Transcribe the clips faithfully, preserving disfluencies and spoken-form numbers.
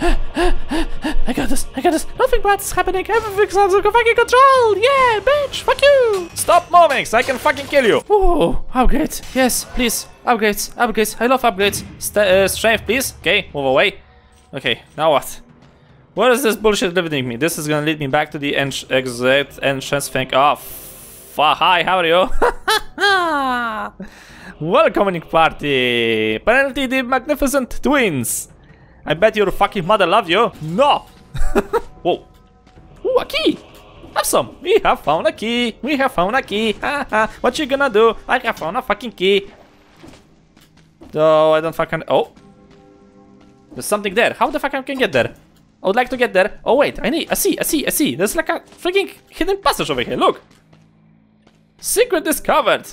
I got this, I got this. Nothing bad's happening. Everything's under fucking control. Yeah, bitch, fuck you. Stop moving so I can fucking kill you. Oh, upgrades. Yes, please. Upgrades, upgrades. I love upgrades. St uh, strength, please. Okay, move away. Okay, now what? Where is this bullshit leading me? This is gonna lead me back to the en exit entrance thing. Oh, f hi, how are you? Welcoming party. Apparently the magnificent twins. I bet your fucking mother loved you. No. Whoa. Ooh, a key. Have some. We have found a key. We have found a key. What you gonna do? I have found a fucking key. Oh, I don't fucking. Oh. There's something there. How the fuck I can get there? I would like to get there. Oh wait, I need. I see. I see. I see. There's like a freaking hidden passage over here. Look. Secret discovered.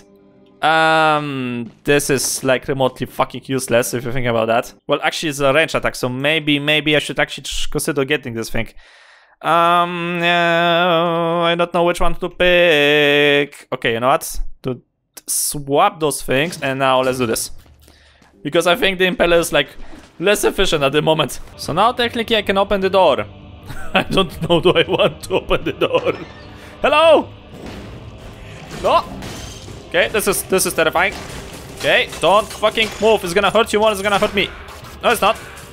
Um, this is like remotely fucking useless if you think about that. Well, actually, it's a range attack, so maybe, maybe I should actually consider getting this thing. Um, uh, I don't know which one to pick. Okay, you know what? To swap those things, and now let's do this. Because I think the impeller is like less efficient at the moment. So now technically I can open the door. I don't know, do I want to open the door? Hello? No. Okay, this is this is terrifying. Okay, don't fucking move. It's gonna hurt you more. It's gonna hurt me. No, it's not.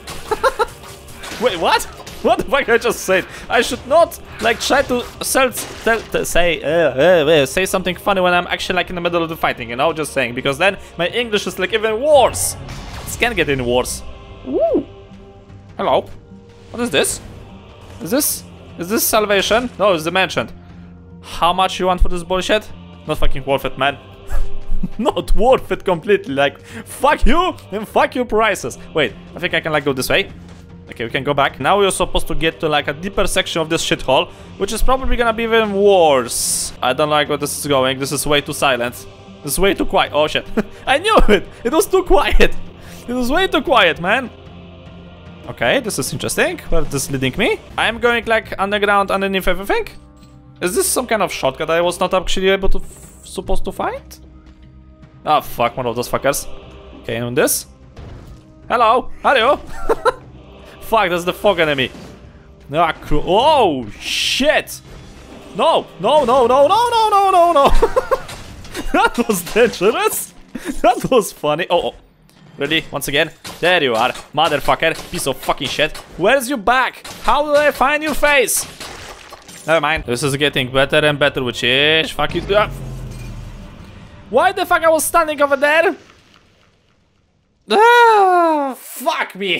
Wait, what? What the fuck I just said? I should not like try to sell, tell, say uh, uh, uh, say something funny when I'm actually like in the middle of the fighting. You know, just saying, because then my English is like even worse. This can get any worse. Ooh. Hello. What is this? Is this is this salvation? No, it's the mansion. How much you want for this bullshit? Not fucking worth it, man. Not worth it completely. Like, fuck you and fuck your prices. Wait, I think I can like go this way. Okay, we can go back. Now we're supposed to get to like a deeper section of this shithole, which is probably gonna be even worse. I don't like where this is going. This is way too silent. This is way too quiet. Oh shit. I knew it. It was too quiet. It was way too quiet, man. Okay, this is interesting. Where is this leading me? I'm going like underground underneath everything. Is this some kind of shortcut I was not actually able to f supposed to find? Ah, oh, fuck, one of those fuckers. Okay, and this. Hello, how are you? Fuck, that's the fog enemy. Ah, oh, shit. No, no, no, no, no, no, no, no, no. That was dangerous. That was funny. Oh, oh, really? Once again? There you are, motherfucker. Piece of fucking shit. Where's your back? How do I find your face? Never mind. This is getting better and better, which is fuck you. Ah. Why the fuck I was standing over there? Ah, fuck me.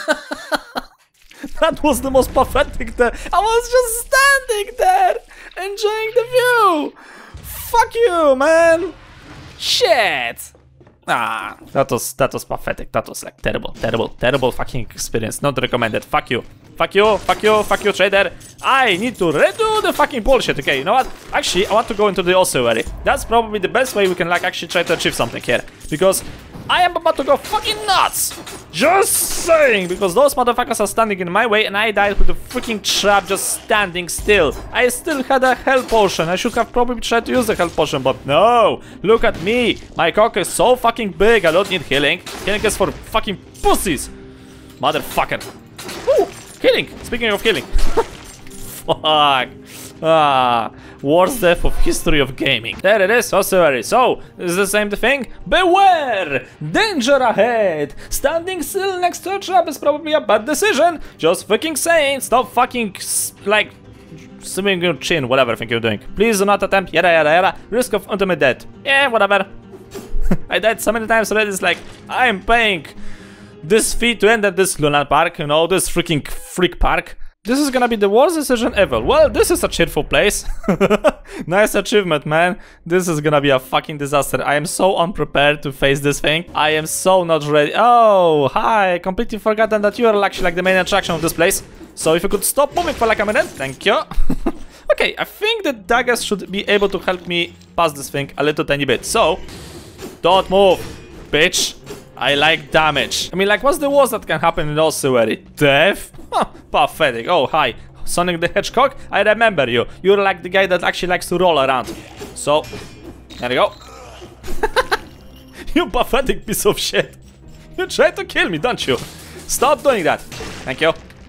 That was the most pathetic there. I was just standing there, enjoying the view. Fuck you, man. Shit. Ah, that was that was pathetic. That was like terrible, terrible, terrible fucking experience. Not recommended. Fuck you. Fuck you, fuck you, fuck you, trader. I need to redo the fucking bullshit. Okay, you know what? Actually, I want to go into the ossuary. That's probably the best way we can like actually try to achieve something here. Because I am about to go fucking nuts. Just saying. Because those motherfuckers are standing in my way and I died with a freaking trap just standing still. I still had a health potion. I should have probably tried to use the health potion, but no. Look at me. My cock is so fucking big. I don't need healing. Healing is for fucking pussies. Motherfucker. Woo. Killing! Speaking of killing. Fuck. Ah, worst death of history of gaming. There it is, ossuary. So, is the same thing? Beware! Danger ahead! Standing still next to a trap is probably a bad decision. Just fucking saying. Stop fucking, like, swimming your chin, whatever I think you're doing. Please do not attempt, yada yada yada. Risk of ultimate death. Yeah, whatever. I died so many times already, it's like, I'm paying this fee to end at this Luna Park, you know, this freaking freak park. This is gonna be the worst decision ever. Well, this is a cheerful place. Nice achievement, man. This is gonna be a fucking disaster. I am so unprepared to face this thing. I am so not ready. Oh, hi. I completely forgotten that you are actually like the main attraction of this place. So if you could stop moving for like a minute. Thank you. Okay, I think the daggers should be able to help me pass this thing a little tiny bit. So, don't move, bitch. I like damage. I mean, like, what's the worst that can happen in ossuary? Death? Huh, pathetic. Oh, hi. Sonic the Hedgehog? I remember you. You're like the guy that actually likes to roll around. So, there you go. You pathetic piece of shit. You tried to kill me, don't you? Stop doing that. Thank you.